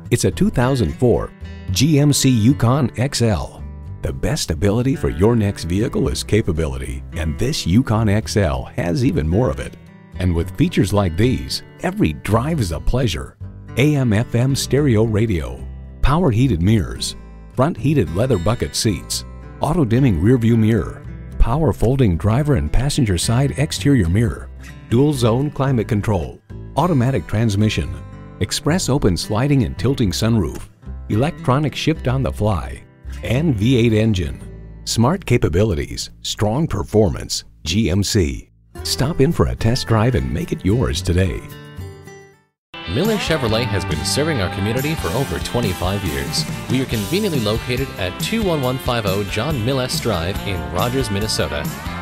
It's a 2004 GMC Yukon XL. The best ability for your next vehicle is capability, and this Yukon XL has even more of it. And with features like these, every drive is a pleasure. AM/FM stereo radio, power heated mirrors, front heated leather bucket seats, auto dimming rearview mirror, power folding driver and passenger side exterior mirror, dual zone climate control, automatic transmission, express open sliding and tilting sunroof, electronic shift on the fly, and V8 engine. Smart capabilities, strong performance, GMC. Stop in for a test drive and make it yours today. Miller Chevrolet has been serving our community for over 25 years. We are conveniently located at 21150 John Mills Drive in Rogers, Minnesota.